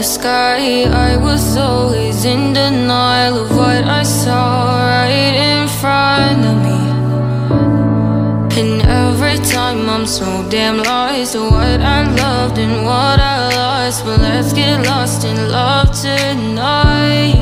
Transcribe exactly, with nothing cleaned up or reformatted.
sky. I was always in denial of what I saw right in front of me. And every time I'm so damn lost to what I loved and what I lost. But let's get lost in love tonight.